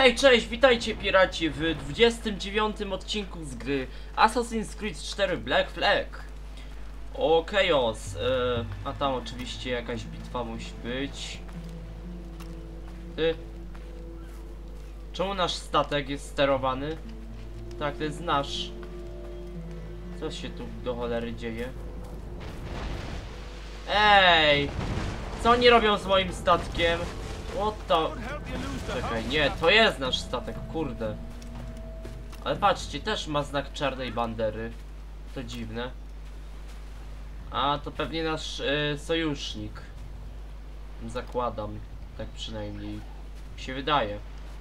Hej, cześć, witajcie piraci w 29 odcinku z gry Assassin's Creed 4 Black Flag. O, Chaos, a tam oczywiście jakaś bitwa musi być. Czemu nasz statek jest sterowany? Tak, to jest nasz. Co się tu do cholery dzieje? Ej! Co oni robią z moim statkiem? What the... Czekaj, nie, to jest nasz statek, kurde. Ale patrzcie, też ma znak czarnej bandery. To dziwne. A, to pewnie nasz sojusznik. Zakładam, tak przynajmniej mi się wydaje.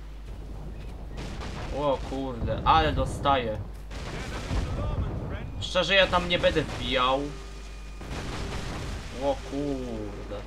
O kurde, ale dostaję. Szczerze, ja tam nie będę wbijał. O kurde.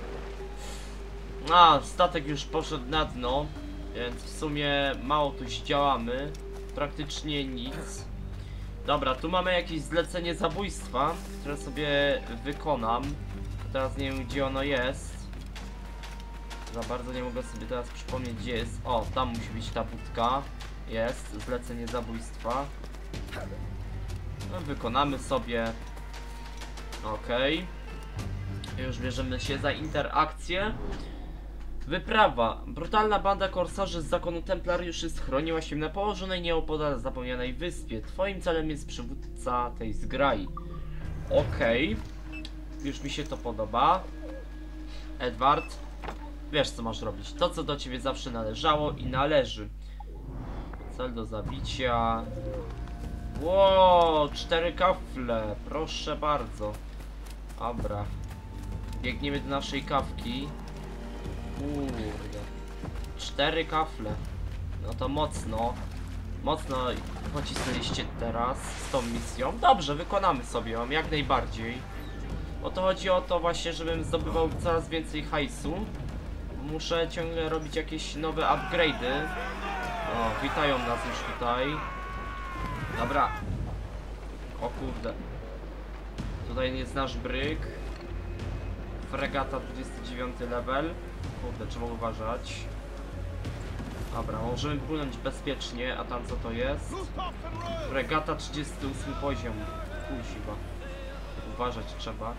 A, statek już poszedł na dno, więc w sumie mało tu zdziałamy. Praktycznie nic. Dobra, tu mamy jakieś zlecenie zabójstwa, które sobie wykonam. Teraz nie wiem, gdzie ono jest. Za bardzo nie mogę sobie teraz przypomnieć, gdzie jest. O, tam musi być ta budka. Jest, zlecenie zabójstwa. No, wykonamy sobie. Okej. Już bierzemy się za interakcję. Wyprawa. Brutalna banda korsarzy z zakonu templariuszy schroniła się na położonej nieopodal zapomnianej wyspie. Twoim celem jest przywódca tej zgrai. Okej. Już mi się to podoba. Edward, wiesz co masz robić. To, co do ciebie zawsze należało i należy. Cel do zabicia. Ło, 4 kafle. Proszę bardzo. Dobra. Biegniemy do naszej kawki. Kurde. 4 kafle. No to mocno. Mocno pocisnęliście teraz z tą misją. Dobrze, wykonamy sobie ją jak najbardziej. Bo to chodzi o to właśnie, żebym zdobywał coraz więcej hajsu. Muszę ciągle robić jakieś nowe upgrade'y. O, witają nas już tutaj. Dobra. O kurde. Tutaj jest nasz bryk. Fregata 29 level. Kurde, trzeba uważać. Dobra, możemy płynąć bezpiecznie, a tam co to jest? Fregata 38 poziom. Kuźwa. Uważać trzeba.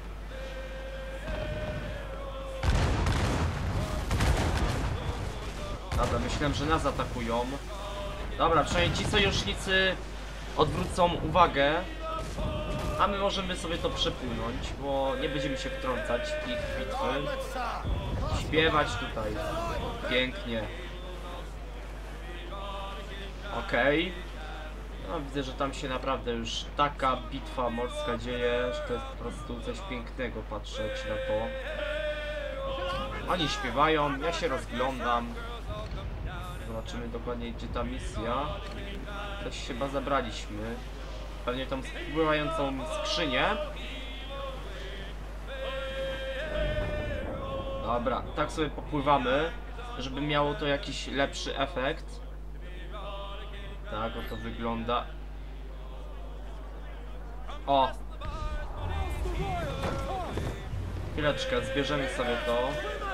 Dobra, myślałem, że nas atakują. Dobra, przynajmniej ci sojusznicy odwrócą uwagę. A my możemy sobie to przepłynąć, bo nie będziemy się wtrącać w ich bitwy. Śpiewać tutaj. Pięknie. Okej. No, widzę, że tam się naprawdę już taka bitwa morska dzieje, że to jest po prostu coś pięknego patrzeć na to. Oni śpiewają, ja się rozglądam. Zobaczymy dokładnie, gdzie ta misja. Coś chyba zabraliśmy. Pewnie tą spływającą skrzynię. Dobra, tak sobie popływamy, żeby miało to jakiś lepszy efekt. Tak oto wygląda. O! Chwileczkę, zbierzemy sobie to.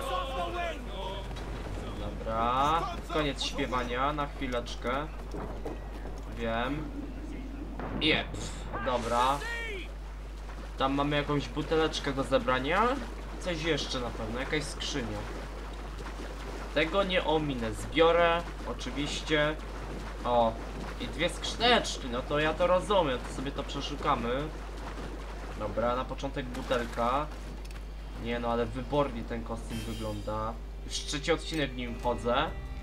Dobra, koniec śpiewania, na chwileczkę. Wiem. Jep, dobra. Tam mamy jakąś buteleczkę do zebrania. Coś jeszcze na pewno, jakaś skrzynia. Tego nie ominę, zbiorę, oczywiście. O, i 2 skrzyneczki, no to ja to rozumiem, to sobie to przeszukamy. Dobra, na początek butelka. Nie no, ale wybornie ten kostium wygląda. Już 3. odcinek w nim chodzę.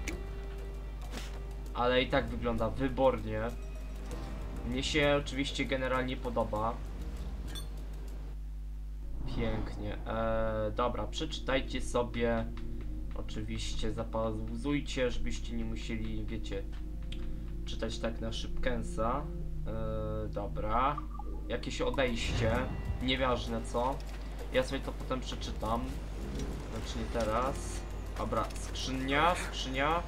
Ale i tak wygląda wybornie. Mnie się oczywiście generalnie podoba. Pięknie. Dobra, przeczytajcie sobie. Oczywiście zapauzujcie, żebyście nie musieli, wiecie, czytać tak na szybkęsa. Dobra. Jakieś odejście. Nieważne co. Ja sobie to potem przeczytam. Znaczy nie teraz. Dobra, skrzynia, skrzynia.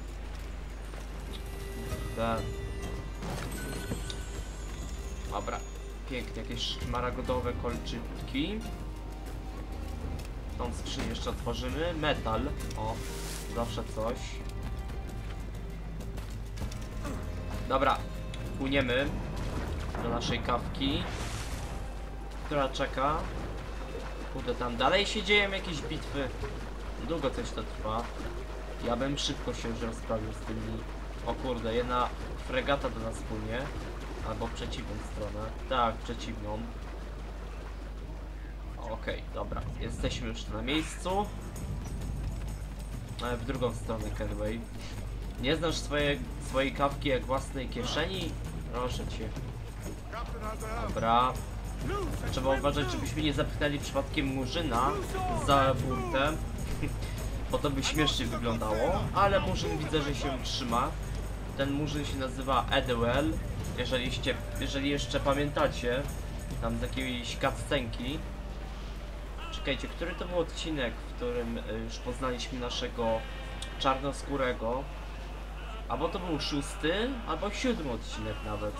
Dobra, pięknie, jakieś szmaragdowe kolczyki. Tą skrzynię jeszcze otworzymy. Metal, o, zawsze coś. Dobra, płyniemy do naszej kawki, która czeka. Kurde, tam dalej się dzieją jakieś bitwy. Długo coś to trwa. Ja bym szybko się już rozprawił z tymi... O kurde, jedna fregata do nas płynie. Albo w przeciwną stronę. Tak, w przeciwną. Okej, dobra. Jesteśmy już na miejscu. W drugą stronę Kenway. Nie znasz swojej kawki jak własnej kieszeni? Proszę cię. Dobra. Trzeba uważać, żebyśmy nie zapchnęli przypadkiem Murzyna za burtę. Bo to by śmiesznie wyglądało. Ale Murzyn widzę, że się trzyma. Ten Murzyn się nazywa Edwell. Jeżeli jeszcze pamiętacie, tam z jakiejś cutscenki. Czekajcie, który to był odcinek, w którym już poznaliśmy naszego czarnoskórego? Albo to był 6, albo 7 odcinek nawet.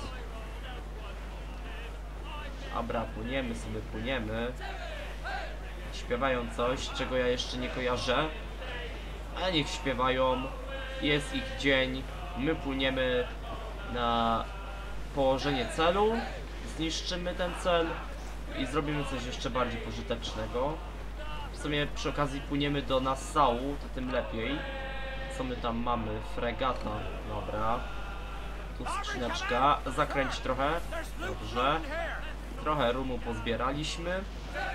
Dobra, płyniemy sobie, płyniemy. Śpiewają coś, czego ja jeszcze nie kojarzę. Ale niech śpiewają. Jest ich dzień. My płyniemy na położenie celu. Zniszczymy ten cel i zrobimy coś jeszcze bardziej pożytecznego. W sumie przy okazji płyniemy do Nassau, to tym lepiej. Co my tam mamy? Fregata. Dobra. Tu skrzyneczka. Zakręć trochę. Dobrze. Trochę rumu pozbieraliśmy.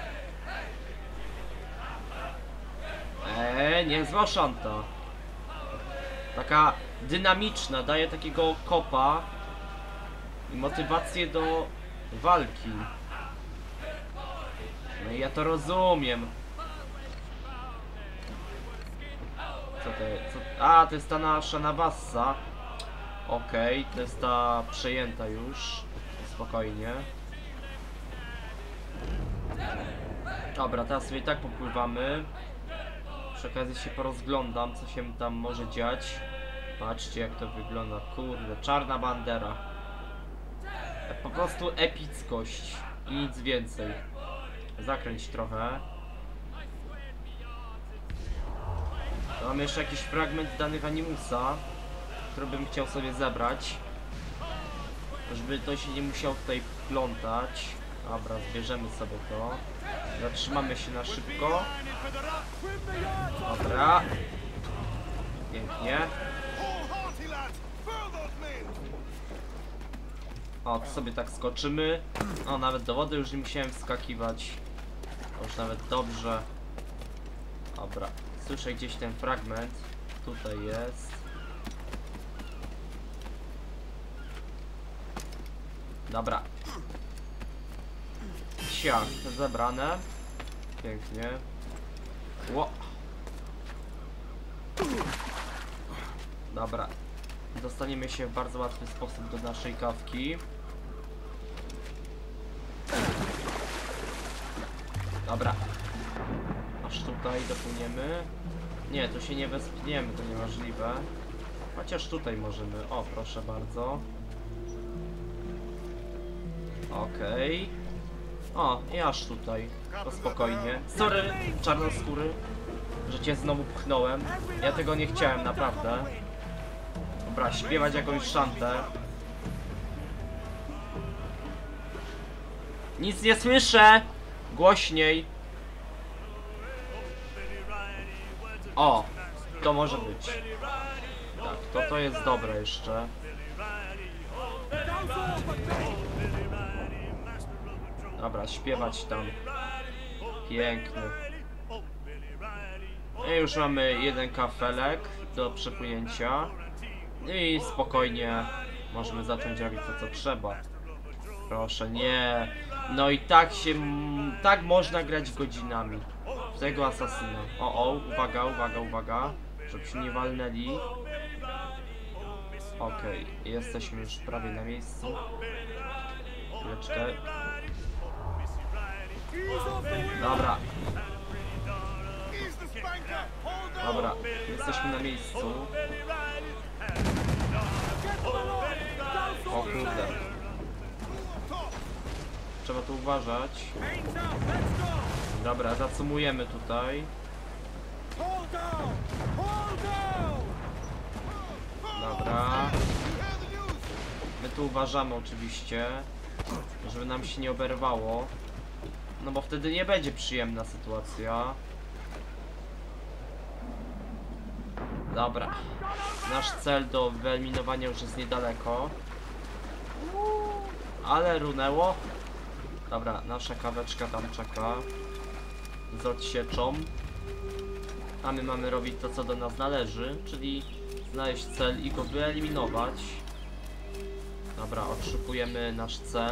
Niezła szanta. Taka dynamiczna, daje takiego kopa i motywację do walki. No i ja to rozumiem. Co to jest? A, to jest ta nasza Navassa. Okej, to jest ta przejęta już. Spokojnie. Dobra, teraz sobie tak popływamy. Przy okazji się porozglądam, co się tam może dziać. Patrzcie, jak to wygląda. Kurde, czarna bandera. Po prostu epickość i nic więcej. Zakręć trochę. Mamy jeszcze jakiś fragment danych Animusa, który bym chciał sobie zebrać, żeby to się nie musiał tutaj plątać. Dobra, zbierzemy sobie to. Zatrzymamy się na szybko. Dobra. Pięknie. O, tu sobie tak skoczymy. O, nawet do wody już nie musiałem wskakiwać. To już nawet dobrze. Dobra. Słyszę gdzieś ten fragment. Tutaj jest. Dobra. Siak, zebrane. Pięknie. Ło. Dobra. Dostaniemy się w bardzo łatwy sposób do naszej kawki. Dobra. Aż tutaj dopłyniemy. Nie, tu się nie wespniemy, to niemożliwe. Chociaż tutaj możemy. O, proszę bardzo. Okej. O, i aż tutaj. To spokojnie. Sorry, czarnoskóry, że cię znowu pchnąłem. Ja tego nie chciałem, naprawdę. Dobra, śpiewać jakąś szantę. Nic nie słyszę! Głośniej. O, to może być. Tak, to jest dobre jeszcze. Dobra, śpiewać tam. Piękny. I już mamy jeden kafelek do przepłynięcia. I spokojnie możemy zacząć robić to, co trzeba. Proszę, nie. No i tak się... tak można grać godzinami. W tego asasyna. O, uwaga, uwaga, uwaga. Żebyśmy nie walnęli. Okej, jesteśmy już prawie na miejscu. Chwileczkę. Dobra. Dobra, jesteśmy na miejscu. O kurde. Trzeba tu uważać. Dobra, zacumujemy tutaj. Dobra. my tu uważamy oczywiście, żeby nam się nie oberwało. No bo wtedy nie będzie przyjemna sytuacja. Dobra. Nasz cel do wyeliminowania już jest niedaleko. Ale runęło. Dobra, nasza kaweczka tam czeka. Z odsieczą. A my mamy robić to, co do nas należy, czyli znaleźć cel i go wyeliminować. Dobra, odszukujemy nasz cel.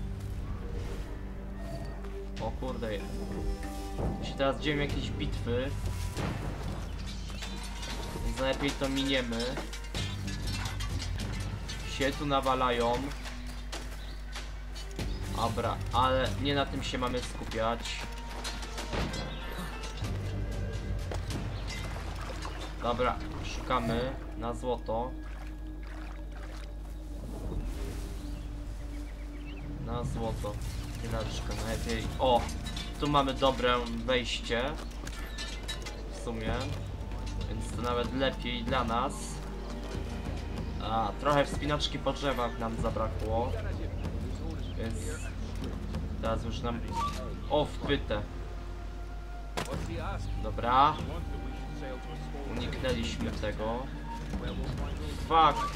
O kurde. Jeśli teraz dzieją jakieś bitwy, więc najlepiej to miniemy. Się tu nawalają. Dobra, ale nie na tym się mamy skupiać. Dobra, szukamy na złoto. Na złoto. Chwileczkę, najlepiej. O! Tu mamy dobre wejście. W sumie. Więc to nawet lepiej dla nas. A, trochę wspinaczki po drzewach nam zabrakło. Więc teraz już nam... O, wpytę. Dobra. Uniknęliśmy tego. Fuck.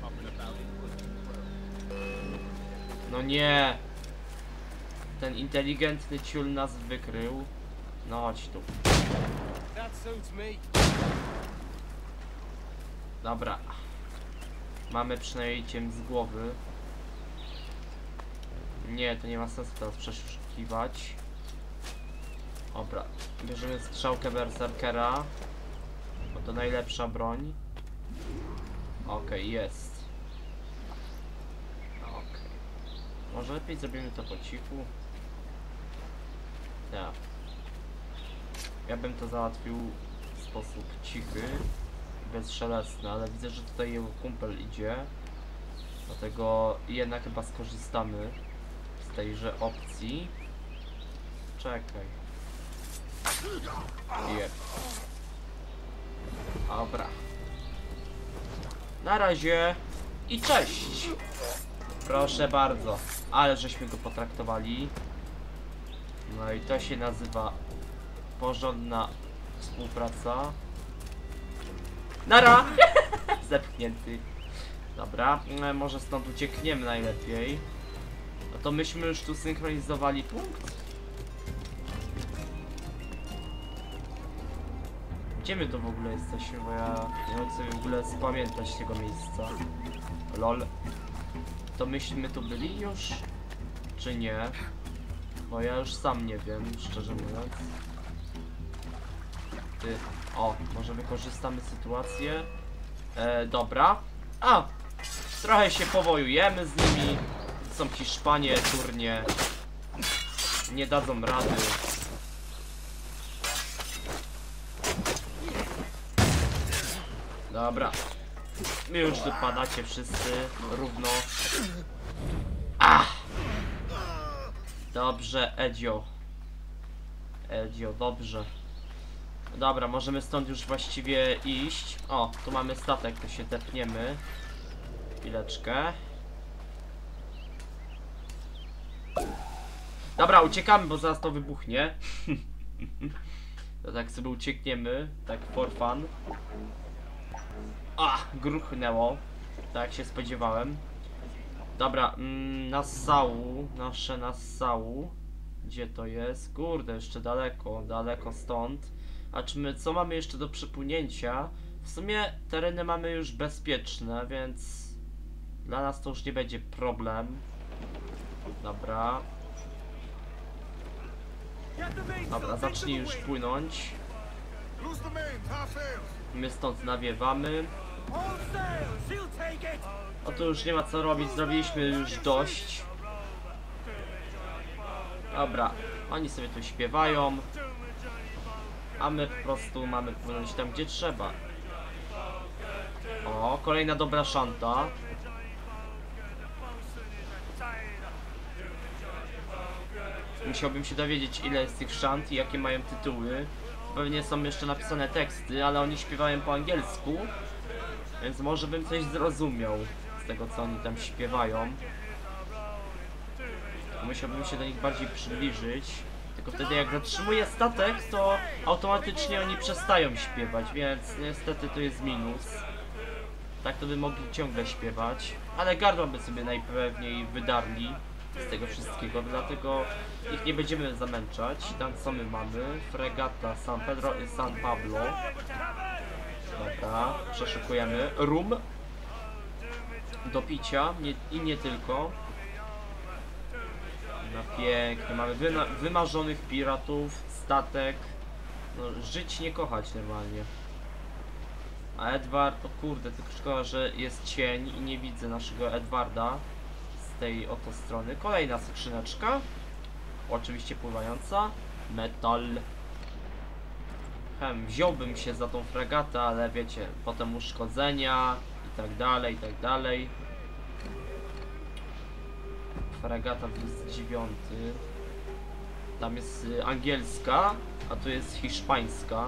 No nie. Ten inteligentny ciul nas wykrył. No chodź tu. Dobra. Mamy przynajmniej ciem z głowy. Nie, to nie ma sensu teraz przeszukiwać. Dobra. Bierzemy strzałkę berserkera. Bo to najlepsza broń. Okej, jest. Okej. Może lepiej zrobimy to po cichu. Tak. Ja bym to załatwił w sposób cichy, bezszelestny, ale widzę, że tutaj jego kumpel idzie. Dlatego jednak chyba skorzystamy z tejże opcji. Czekaj. Jeb. Dobra. Na razie i cześć! Proszę bardzo. Ale żeśmy go potraktowali. No i to się nazywa porządna współpraca. Nara! Zepchnięty. Dobra, może stąd uciekniemy najlepiej. No to myśmy już tu synchronizowali punkt. Gdzie my to w ogóle jesteśmy, bo ja nie mogę sobie w ogóle spamiętać tego miejsca. Lol. To myśmy tu byli już? Czy nie? Bo ja już sam nie wiem, szczerze mówiąc. Ty. O, może wykorzystamy sytuację. Dobra. A! Trochę się powojujemy z nimi. Są Hiszpanie, turnie. Nie dadzą rady. Dobra. Wy już dopadacie wszyscy równo. Ach! Dobrze, Edzio. Edzio, dobrze. Dobra, możemy stąd już właściwie iść. O, tu mamy statek, to się tepniemy. Chwileczkę. Dobra, uciekamy, bo zaraz to wybuchnie. To tak sobie uciekniemy, tak for fun. A, gruchnęło. Tak jak się spodziewałem. Dobra, Nassau, nasze Nassau. Gdzie to jest? Kurde, jeszcze daleko, daleko stąd. A czy my, co mamy jeszcze do przepłynięcia? W sumie tereny mamy już bezpieczne, więc dla nas to już nie będzie problem. Dobra. Dobra, zacznij już płynąć. My stąd nawiewamy. O, tu już nie ma co robić, zrobiliśmy już dość. Dobra, oni sobie tu śpiewają. A my po prostu mamy płynąć tam, gdzie trzeba. O, kolejna dobra szanta. Musiałbym się dowiedzieć, ile jest tych szant i jakie mają tytuły. Pewnie są jeszcze napisane teksty, ale oni śpiewają po angielsku. Więc może bym coś zrozumiał z tego co oni tam śpiewają. Musiałbym się do nich bardziej przybliżyć. Tylko wtedy jak zatrzymuję statek, to automatycznie oni przestają śpiewać, więc niestety to jest minus. Tak to by mogli ciągle śpiewać, ale gardła by sobie najpewniej wydarli z tego wszystkiego, dlatego ich nie będziemy zamęczać. Tam co my mamy? Fregata San Pedro i San Pablo. Dobra, przeszukujemy. Rum do picia i nie tylko. No pięknie, mamy wymarzonych piratów, statek. No, żyć nie kochać normalnie. A Edward, o kurde, tylko szkoda, że jest cień i nie widzę naszego Edwarda z tej oto strony. Kolejna skrzyneczka, oczywiście pływająca. Metal. Wziąłbym się za tą fregatę, ale wiecie, potem uszkodzenia i tak dalej, i tak dalej. Fregata 29. Tam jest angielska, a tu jest hiszpańska.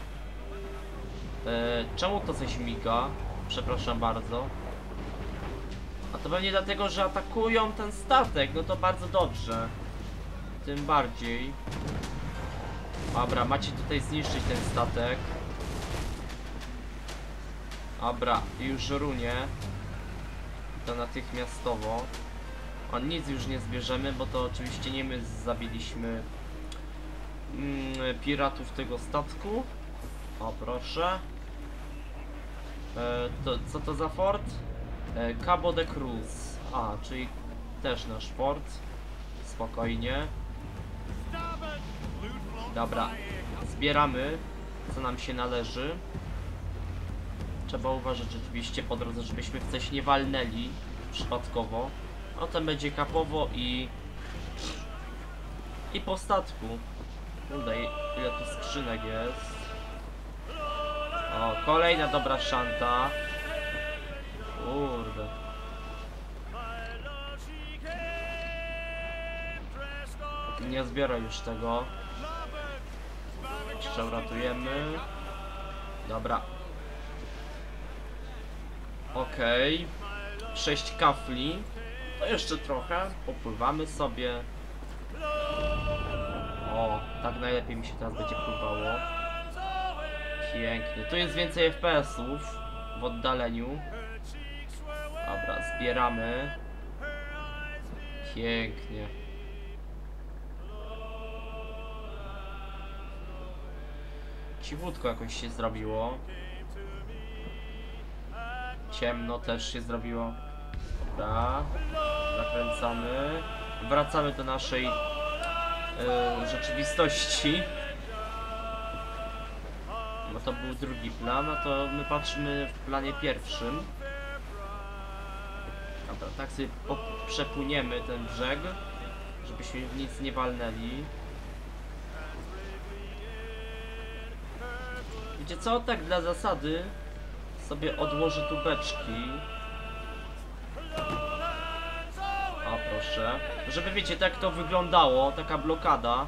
Czemu to coś miga? Przepraszam bardzo. A to pewnie dlatego, że atakują ten statek. No to bardzo dobrze. Tym bardziej. Dobra, macie tutaj zniszczyć ten statek. Dobra, już runie. To natychmiastowo. A nic już nie zbierzemy, bo to oczywiście nie my zabiliśmy piratów tego statku. O proszę. Co to za fort? Cabo de Cruz. A, czyli też nasz fort. Spokojnie. Dobra, zbieramy co nam się należy. Trzeba uważać rzeczywiście po drodze, żebyśmy w coś nie walnęli przypadkowo. No to będzie kapowo i po statku. Kurde, ile tu skrzynek jest. O, kolejna dobra szanta. Kurde. Nie zbiorę już tego. Jeszcze uratujemy. Dobra. Okej. 6 kafli. To jeszcze trochę. Popływamy sobie. O, tak najlepiej mi się teraz będzie pływało. Pięknie. Tu jest więcej FPS-ów w oddaleniu. Dobra, zbieramy. Pięknie. Cichutko jakoś się zrobiło. Ciemno też się zrobiło. Dobra. Zakręcamy. Wracamy do naszej rzeczywistości. No to był drugi plan, a to my patrzymy w planie pierwszym. Dobra, tak sobie przepłyniemy ten brzeg, żebyśmy w nic nie walnęli. Wiecie co? Tak dla zasady sobie odłożę tu beczki. O proszę. Żeby wiecie, tak to wyglądało, taka blokada.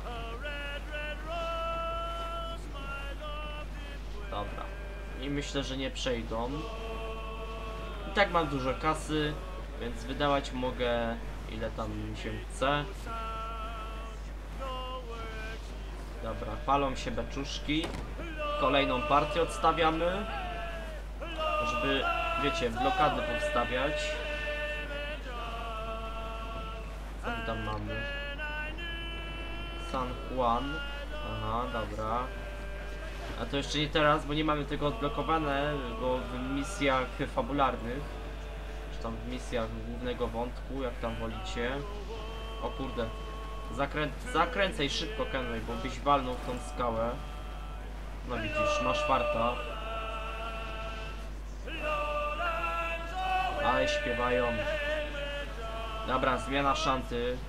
Dobra. I myślę, że nie przejdą. I tak mam dużo kasy, więc wydawać mogę ile tam mi się chce. Dobra, palą się beczuszki. Kolejną partię odstawiamy, żeby, wiecie, blokady powstawiać. Co my tam mamy? San Juan. Aha, dobra. A to jeszcze nie teraz, bo nie mamy tego odblokowanego w misjach fabularnych. Czy tam w misjach głównego wątku, jak tam wolicie. O kurde. Zakręcaj szybko, Kenway, bo byś walnął w tą skałę. No widzisz, masz farta. Ale śpiewają. Dobra, zmiana szanty.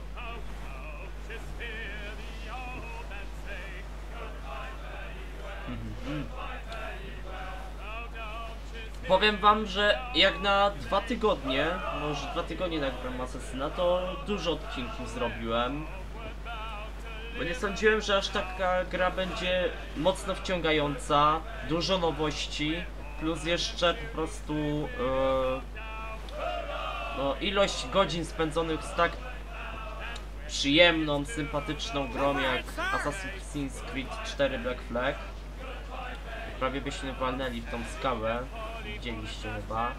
Powiem wam, że jak na 2 tygodnie, może 2 tygodnie nagram Asasyna, to dużo odcinków zrobiłem. Bo nie sądziłem, że aż taka gra będzie mocno wciągająca, dużo nowości, plus jeszcze po prostu No, ilość godzin spędzonych z tak przyjemną, sympatyczną grą jak Assassin's Creed 4 Black Flag. Prawie byśmy walnęli w tą skałę. Widzieliście chyba.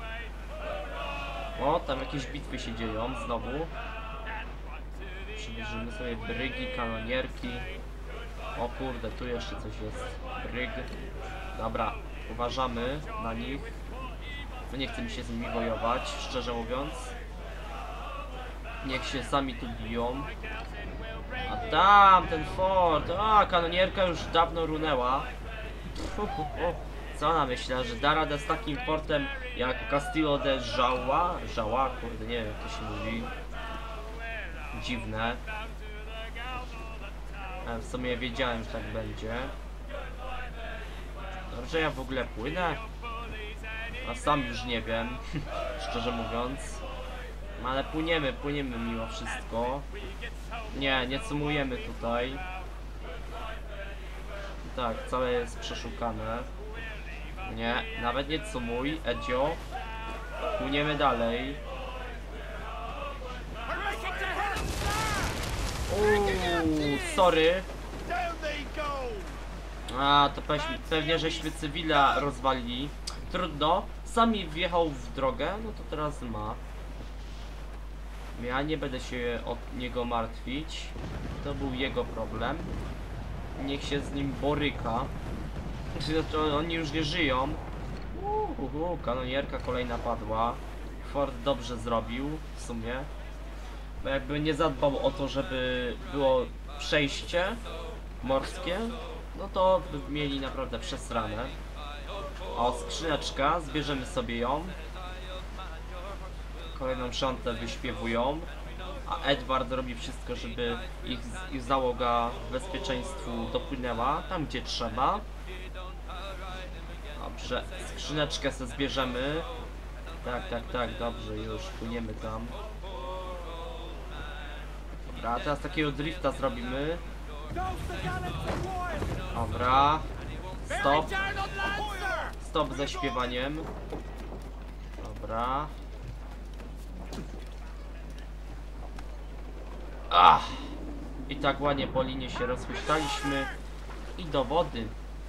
O, tam jakieś bitwy się dzieją znowu. Przybierzemy sobie brygi, kanonierki. O kurde, tu jeszcze coś jest. Bryg. Dobra, uważamy na nich. No nie chce mi się z nimi wojować, szczerze mówiąc. Niech się sami tu biją. A tam, ten fort. A, kanonierka już dawno runęła. Co ona myślała, że da radę z takim fortem jak Castillo de Jaua? Jaua? Kurde, nie wiem jak to się mówi. Dziwne. W sumie wiedziałem, że tak będzie. Dobrze, ja w ogóle płynę? A sam już nie wiem, szczerze mówiąc. Ale płyniemy mimo wszystko. Nie sumujemy tutaj. Tak, całe jest przeszukane. Nie, nawet nie sumuj, Edzio. Płyniemy dalej. Sorry. A, to pewnie żeśmy cywila rozwalili. Trudno. Sami wjechał w drogę, no to teraz ma. Ja nie będę się od niego martwić. To był jego problem. Niech się z nim boryka. Znaczy, oni już nie żyją. Kanonierka kolejna padła. Ford dobrze zrobił w sumie. Bo jakby nie zadbał o to, żeby było przejście morskie, no to by mieli naprawdę przesrane. O, skrzyneczka, zbierzemy sobie ją. Kolejną szantę wyśpiewują. A Edward robi wszystko, żeby ich załoga w bezpieczeństwu dopłynęła tam, gdzie trzeba. Dobrze, skrzyneczkę sobie zbierzemy. Tak, dobrze, już płyniemy tam. Dobra, teraz takiego drifta zrobimy. Dobra. Stop ze śpiewaniem. Dobra. I tak ładnie po linie się rozpuściliśmy. I do wody.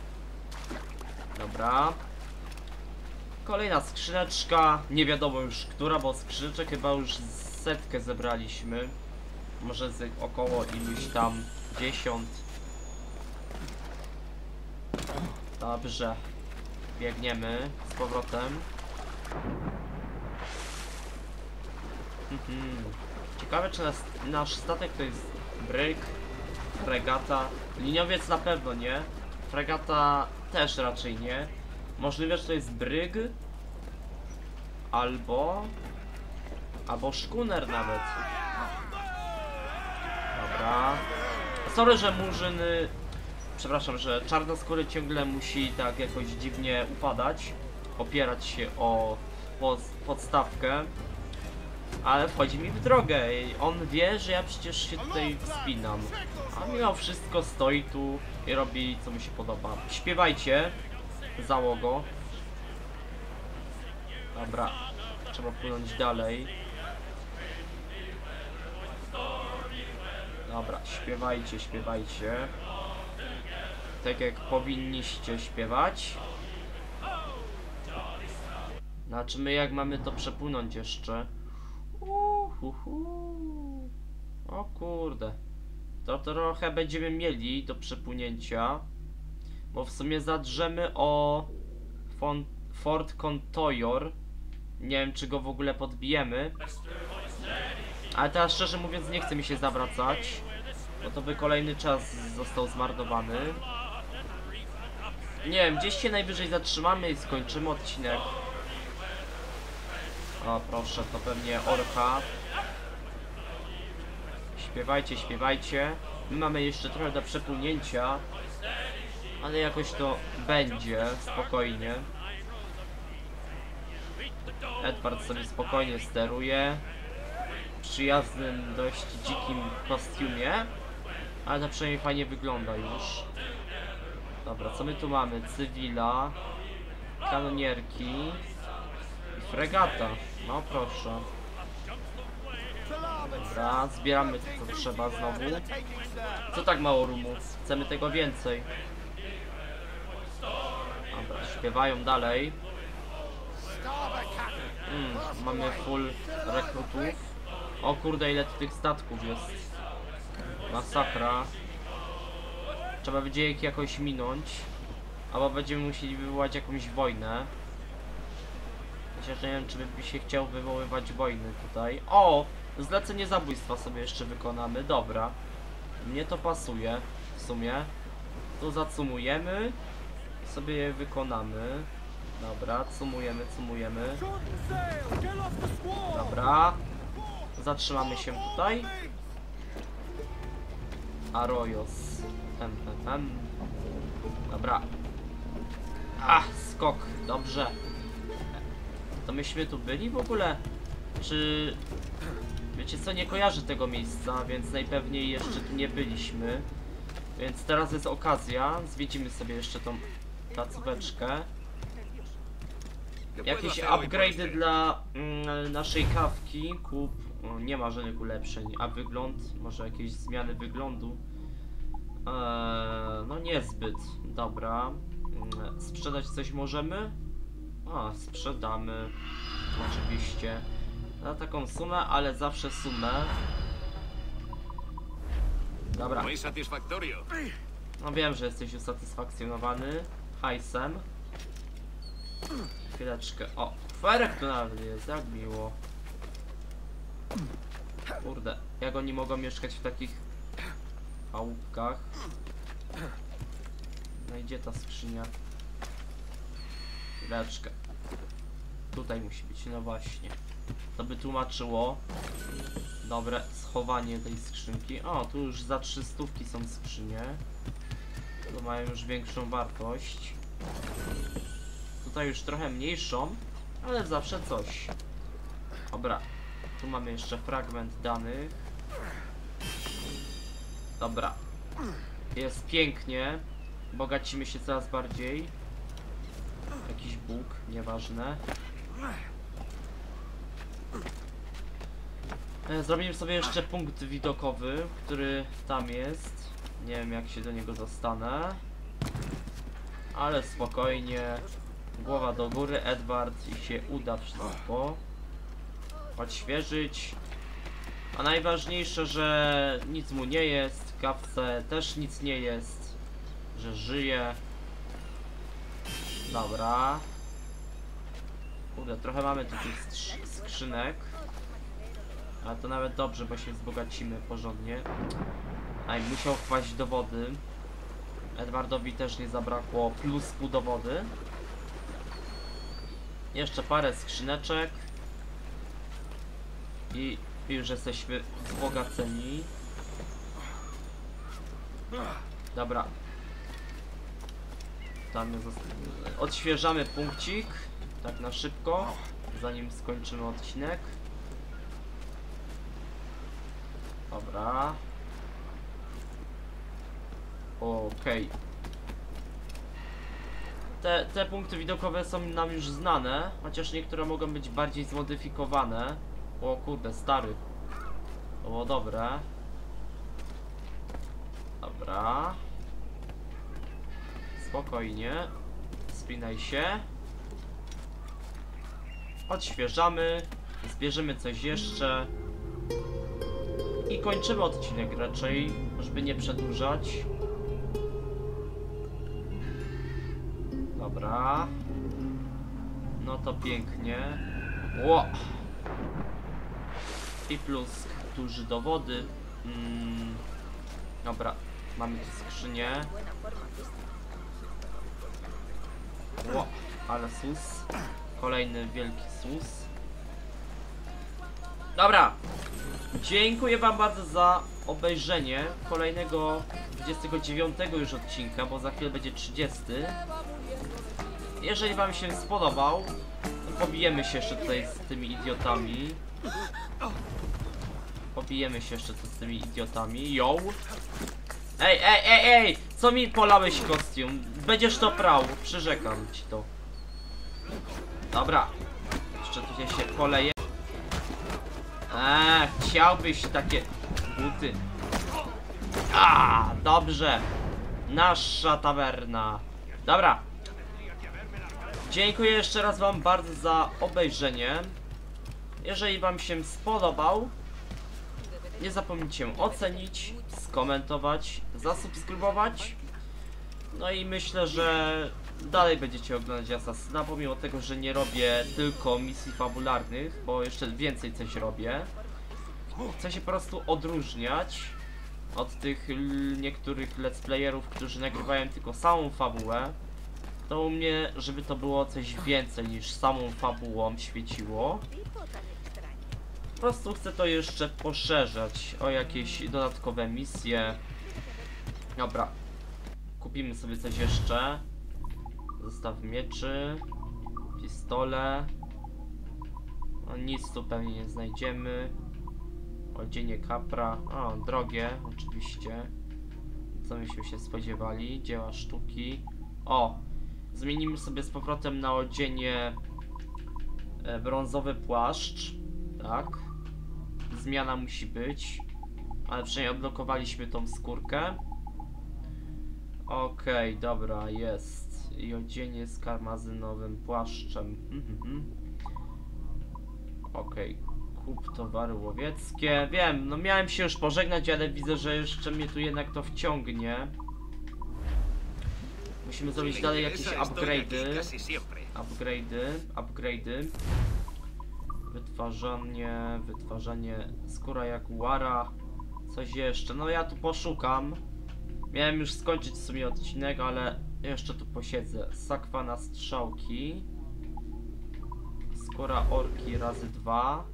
Dobra. Kolejna skrzyneczka. Nie wiadomo już która, bo skrzyneczek chyba już setkę zebraliśmy. Może z około iluś tam 10. Dobrze. Biegniemy z powrotem. Ciekawe, czy nasz statek to jest bryg, fregata. Liniowiec na pewno nie. Fregata też raczej nie. Możliwe, że to jest bryg. Albo szkuner nawet. Dobra. Sorry, że murzyny... Przepraszam, że czarnoskóry ciągle musi tak jakoś dziwnie upadać. Opierać się o podstawkę. Ale wchodzi mi w drogę i on wie, że ja przecież się tutaj wspinam. A mimo wszystko stoi tu i robi co mu się podoba. Śpiewajcie, załogo. Dobra, trzeba płynąć dalej. Dobra, śpiewajcie. Tak jak powinniście śpiewać. Znaczy my jak mamy to przepłynąć jeszcze? O kurde. To trochę będziemy mieli do przepłynięcia. Bo w sumie zadrzemy o Fort Contoyor. Nie wiem, czy go w ogóle podbijemy. Ale teraz szczerze mówiąc nie chce mi się zawracać. Bo to by kolejny czas został zmarnowany. Nie wiem, gdzieś się najwyżej zatrzymamy i skończymy odcinek. O proszę, to pewnie orka. Śpiewajcie. My mamy jeszcze trochę do przepłynięcia. Ale jakoś to będzie, spokojnie. Edward sobie spokojnie steruje. W przyjaznym, dość dzikim kostiumie. Ale to przynajmniej fajnie wygląda już. Dobra, co my tu mamy? Cywila, kanonierki i fregata. No proszę. Dobra, zbieramy to co trzeba znowu. Co tak mało rumów? Chcemy tego więcej. Dobra, śpiewają dalej. Mamy full rekrutów. O kurde, ile tu tych statków jest. Masakra. Trzeba będzie ich jakoś minąć. Albo będziemy musieli wywołać jakąś wojnę. Chociaż nie wiem, czy by się chciał wywoływać wojny tutaj. O! Zlecenie zabójstwa sobie jeszcze wykonamy. Dobra. Mnie to pasuje w sumie. Tu zacumujemy. I sobie je wykonamy. Dobra, cumujemy. Dobra. Zatrzymamy się tutaj. Arroyos. Dobra. Skok. Dobrze. To myśmy tu byli w ogóle? Czy... Wiecie co, nie kojarzę tego miejsca, więc najpewniej jeszcze tu nie byliśmy. Więc teraz jest okazja. Zwiedzimy sobie jeszcze tą placóweczkę. Jakieś upgrade'y dla naszej kawki. Kup. Nie ma żadnych ulepszeń. A wygląd? Może jakieś zmiany wyglądu? No niezbyt. Dobra. Sprzedać coś możemy? Sprzedamy. Oczywiście. Na taką sumę, ale zawsze sumę. Dobra. No wiem, że jesteś usatysfakcjonowany hajsem. Chwileczkę. O, kwerek tu nawet jest, jak miło. Kurde, jak oni mogą mieszkać w takich chałupkach? No i gdzie ta skrzynia? Chwileczkę. Tutaj musi być, no właśnie. To by tłumaczyło. Dobre schowanie tej skrzynki. O, tu już za 300 są skrzynie. To mają już większą wartość. Tutaj już trochę mniejszą, ale zawsze coś. Dobra, tu mamy jeszcze fragment danych. Dobra. Jest pięknie. Bogacimy się coraz bardziej. Jakiś Bóg, nieważne. Zrobimy sobie jeszcze punkt widokowy, który tam jest. Nie wiem, jak się do niego dostanę. Ale spokojnie. Głowa do góry, Edward, i się uda wszystko odświeżyć. A najważniejsze, że nic mu nie jest. Kawce też nic nie jest. Że żyje. Dobra. Kurde, trochę mamy tu tych skrzynek. Ale to nawet dobrze, bo się wzbogacimy porządnie. Musiał wpaść do wody. Edwardowi też nie zabrakło plusku do wody. Jeszcze parę skrzyneczek. I już jesteśmy wzbogaceni. Dobra. Tam odświeżamy punkcik. Tak na szybko. Zanim skończymy odcinek. Dobra. Okej. Te punkty widokowe są nam już znane, chociaż niektóre mogą być bardziej zmodyfikowane. O kurde, stary. To było dobre. Dobra. Spokojnie. Spinaj się. Odświeżamy. Zbierzemy coś jeszcze. I kończymy odcinek raczej, żeby nie przedłużać. Dobra. No to pięknie. Ło! I plus duży do wody. Dobra, mamy tu skrzynię. Ło, ale sus. Kolejny wielki sus. Dobra. Dziękuję wam bardzo za obejrzenie kolejnego 29 już odcinka, bo za chwilę będzie 30. Jeżeli wam się spodobał, to pobijemy się jeszcze tutaj z tymi idiotami. Pobijemy się jeszcze tu z tymi idiotami. Yo! Ej! Co mi polałeś kostium? Będziesz to prał, przyrzekam ci to. Dobra. Jeszcze tutaj się poleje. Chciałbyś takie buty. Dobrze. Nasza tawerna. Dobra. Dziękuję jeszcze raz wam bardzo za obejrzenie. Jeżeli wam się spodobał, nie zapomnijcie ocenić, skomentować, zasubskrybować. No i myślę, że dalej będziecie oglądać Asasyna, pomimo tego, że nie robię tylko misji fabularnych, bo jeszcze więcej coś robię. Chcę się po prostu odróżniać od tych niektórych let's playerów, którzy nagrywają tylko samą fabułę. To u mnie, żeby to było coś więcej niż samą fabułą świeciło. Po prostu chcę to jeszcze poszerzać o jakieś dodatkowe misje. Dobra. Kupimy sobie coś jeszcze. Zestaw mieczy. Pistole. No nic tu pewnie nie znajdziemy. Odzienie kapra. O, drogie oczywiście. Co myśmy się spodziewali. Dzieła sztuki. O! Zmienimy sobie z powrotem na odzienie brązowy płaszcz. Tak. Zmiana musi być. Ale przynajmniej odblokowaliśmy tą skórkę. Okej, dobra, jest. I odzienie z karmazynowym płaszczem. Okej. Kup towary łowieckie. Wiem, no miałem się już pożegnać, ale widzę, że jeszcze mnie tu jednak to wciągnie. Musimy zrobić dalej jakieś upgrade'y. Wytwarzanie skóra jaguara. Coś jeszcze, no ja tu poszukam. Miałem już skończyć w sumie odcinek, ale jeszcze tu posiedzę. Sakwa na strzałki. Skóra orki razy 2.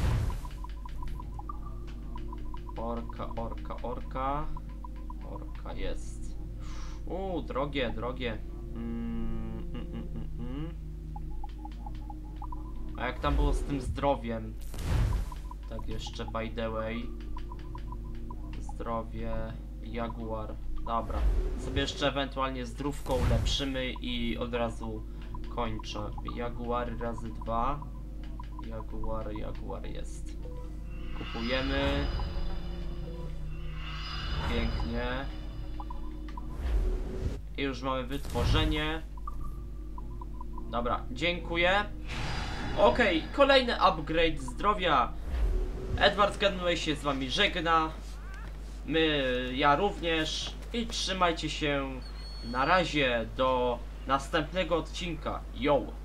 Orka jest. Drogie. A jak tam było z tym zdrowiem? Tak jeszcze by the way. Zdrowie, jaguar. Dobra. Sobie jeszcze ewentualnie zdrówką ulepszymy i od razu kończę. Jaguar razy 2. Jaguar jest. Kupujemy. Pięknie. I już mamy wytworzenie. Dobra, dziękuję. Okej, kolejny upgrade zdrowia. Edward Kenway się z wami żegna. Ja również. I trzymajcie się. Na razie do następnego odcinka. Yo!